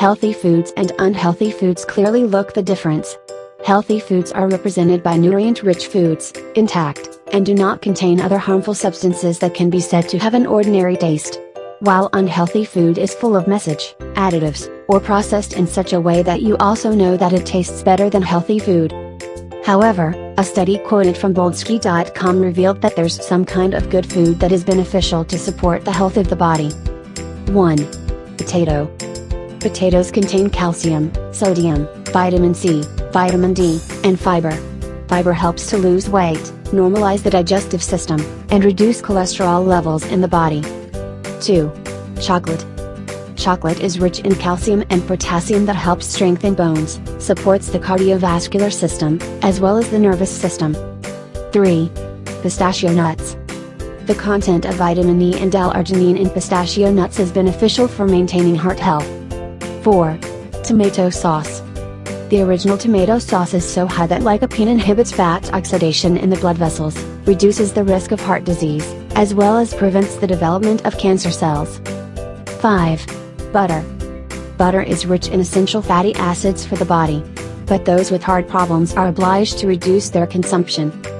Healthy foods and unhealthy foods clearly look the difference. Healthy foods are represented by nutrient-rich foods, intact, and do not contain other harmful substances that can be said to have an ordinary taste. While unhealthy food is full of message, additives, or processed in such a way that you also know that it tastes better than healthy food. However, a study quoted from boldsky.com revealed that there's some kind of good food that is beneficial to support the health of the body. 1. Potato. Potatoes contain calcium, sodium, vitamin C, vitamin D, and fiber. Fiber helps to lose weight, normalize the digestive system, and reduce cholesterol levels in the body. 2. Chocolate. Chocolate is rich in calcium and potassium that helps strengthen bones, supports the cardiovascular system, as well as the nervous system. 3. Pistachio nuts. The content of vitamin E and L-arginine in pistachio nuts is beneficial for maintaining heart health. 4. Tomato sauce. The original tomato sauce is so high that lycopene inhibits fat oxidation in the blood vessels, reduces the risk of heart disease, as well as prevents the development of cancer cells. 5. Butter. Butter is rich in essential fatty acids for the body. But those with heart problems are obliged to reduce their consumption.